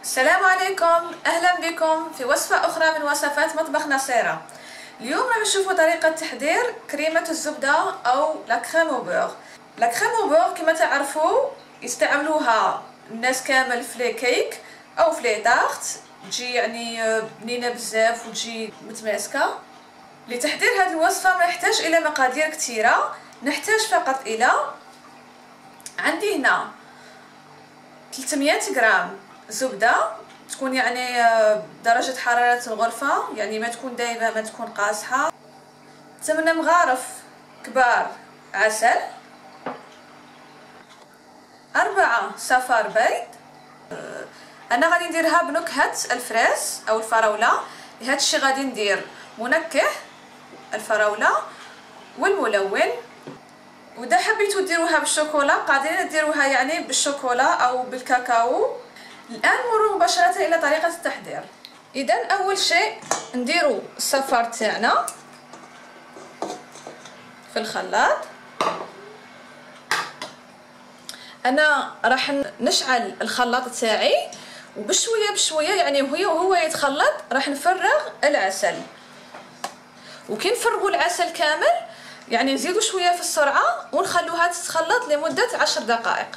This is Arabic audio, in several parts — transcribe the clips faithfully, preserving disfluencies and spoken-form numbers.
السلام عليكم، اهلا بكم في وصفه اخرى من وصفات مطبخ نصيره. اليوم راح نشوفوا طريقه تحضير كريمه الزبده او لا كريم او بور. لا كريم او بور كما تعرفوا يستعملوها الناس كامل في لي كيك او في لي تارت، تجي يعني بنينه بزاف وتجي متماسكه. لتحضير هذه الوصفه ما نحتاج الى مقادير كثيره، نحتاج فقط الى عندي هنا ثلاثمية غرام زبده تكون يعني درجه حراره الغرفه، يعني ما تكون دايبه ما تكون قاصحه. ثمانية مغارف كبار عسل، أربعة صفار بيض. انا غادي نديرها بنكهه الفريز او الفراوله، لهذا الشيء غادي ندير منكه الفراوله والملون. وإذا حبيتوا ديروها بالشوكولا قادرين ديروها يعني بالشوكولا او بالكاكاو. الان نمر مباشره الى طريقه التحضير. اذا اول شيء نديروا الصفار تاعنا في الخلاط. انا راح نشعل الخلاط تاعي وبشويه بشويه يعني وهو وهو يتخلط راح نفرغ العسل. وكي نفرغوا العسل كامل يعني نزيدوا شويه في السرعه ونخلوها تتخلط لمده عشر دقائق.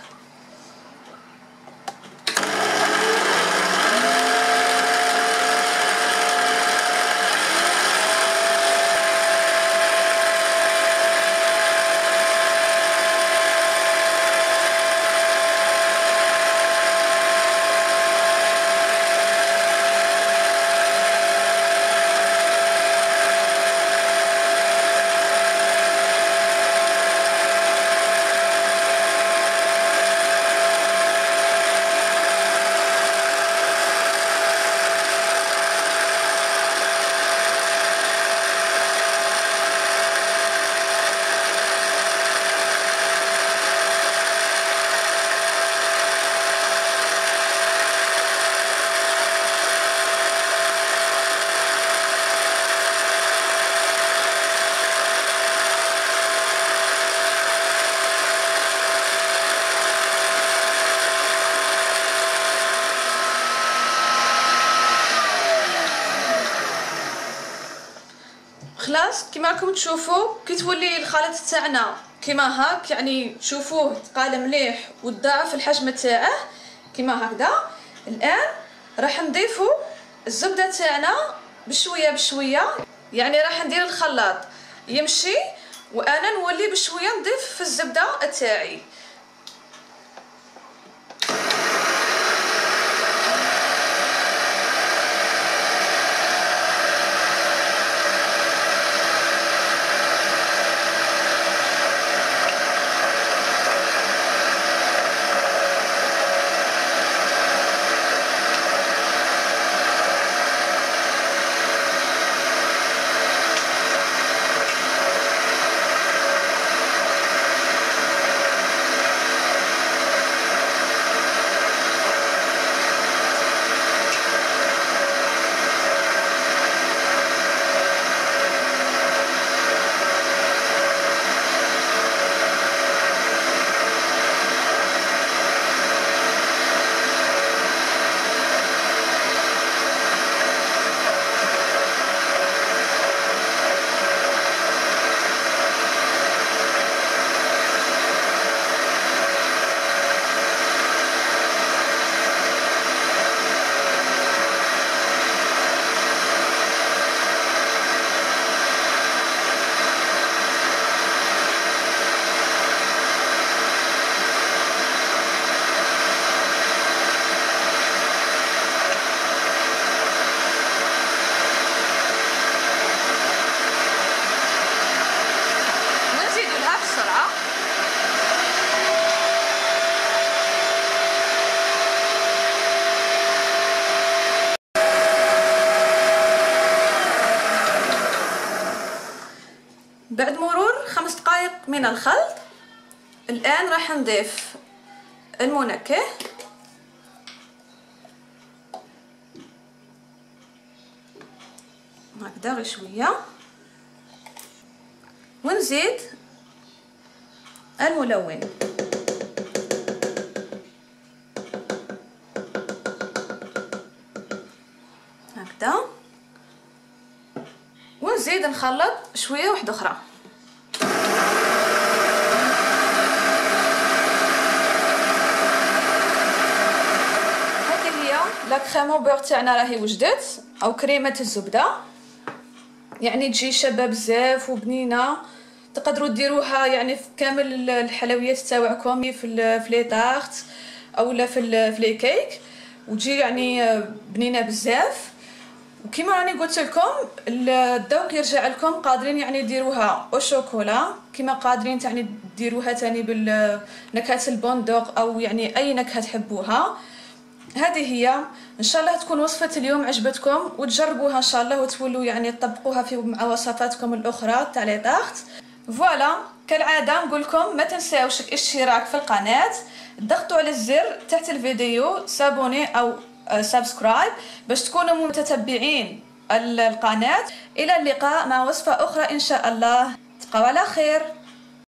خلاص كما راكم تشوفوا كي تولي الخليط تاعنا كيما هاك يعني تشوفوه تقال مليح وتضاعف الحجم تاعه كيما هكذا. الان راح نضيفوا الزبده تاعنا بشويه بشويه، يعني راح ندير الخلاط يمشي وانا نولي بشويه نضيف في الزبده تاعي. بعد مرور خمس دقائق من الخلط الآن راح نضيف المنكه هكذا غير شويه ونزيد الملون. وحده ونزيد نخلط شويه واحده اخرى. هذه هي لا كريم او بور تاعنا راهي وجدت، او كريمه الزبده، يعني تجي شابه بزاف وبنينه. تقدروا ديروها يعني في كامل الحلويات تاعكم، في في لي طارت اولا في في لي كيك، وتجي يعني بنينه بزاف. وكما راني قلت لكم الذوق يرجع لكم، قادرين يعني ديروها او شوكولا، كما قادرين تعني ديروها تاني بالنكهه البندق او يعني اي نكهه تحبوها. هذه هي ان شاء الله تكون وصفه اليوم عجبتكم وتجربوها ان شاء الله وتولوا يعني تطبقوها في مع وصفاتكم الاخرى تاع لي طارت. فوالا كالعاده نقول لكم ما تنساوش الاشتراك في القناه، ضغطوا على الزر تحت الفيديو سابوني او سبسكرايب باش تكونوا متتبعين القناه. الى اللقاء مع وصفه اخرى ان شاء الله، تبقوا على خير.